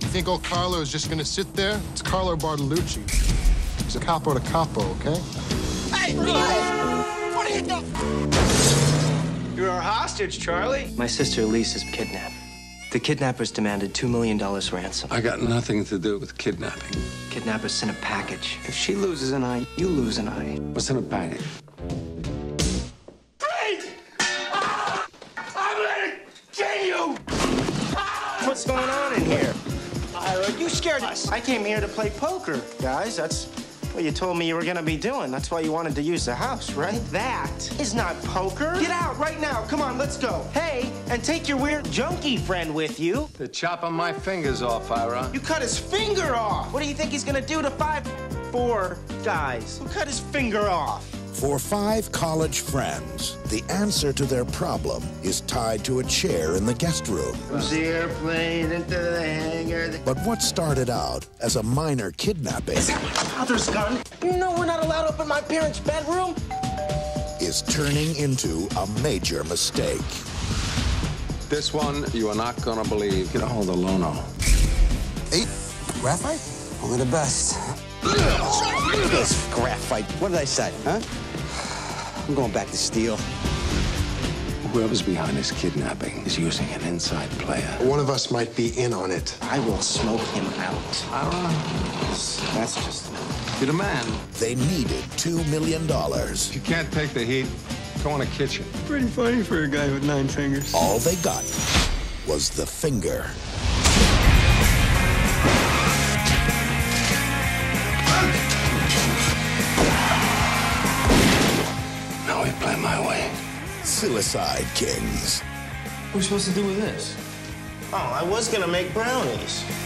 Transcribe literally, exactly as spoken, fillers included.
think old Carlo is just gonna sit there? It's Carlo Bartolucci. He's a capo to capo, okay? Hey, what are you doing? You're our hostage, Charlie. My sister Elise is kidnapped. The kidnappers demanded two million dollars ransom. I got nothing to do with kidnapping. Kidnappers sent a package. If she loses an eye, you lose an eye. What's in a package? Great! Ah! I'm gonna kill you! Ah! What's going on in here? Ira, you scared us. I came here to play poker, guys. That's what you told me you were gonna be doing. That's why you wanted to use the house, right? That is not poker. Get out right now. Come on, let's go. Hey, and take your weird junkie friend with you. They're chopping my fingers off, Ira. You cut his finger off. What do you think he's gonna do to five, four guys who cut his finger off? For five college friends, the answer to their problem is tied to a chair in the guest room. Push the airplane into the hangar. But what started out as a minor kidnapping Is that my father's gun? You know we're not allowed up in my parents' bedroom? is turning into a major mistake. This one you are not gonna believe. Get a hold of Lono. Hey, graphite? Only the best. This graphite. What did I say, huh? I'm going back to steel. Whoever's behind this kidnapping is using an inside player. One of us might be in on it. I will smoke him out. Ira, That's just... you're the man. They needed two million dollars. If you can't take the heat, go in the kitchen. Pretty funny for a guy with nine fingers. All they got was the finger. Now we play my way. Suicide Kings. What are we supposed to do with this? Oh, I was gonna make brownies.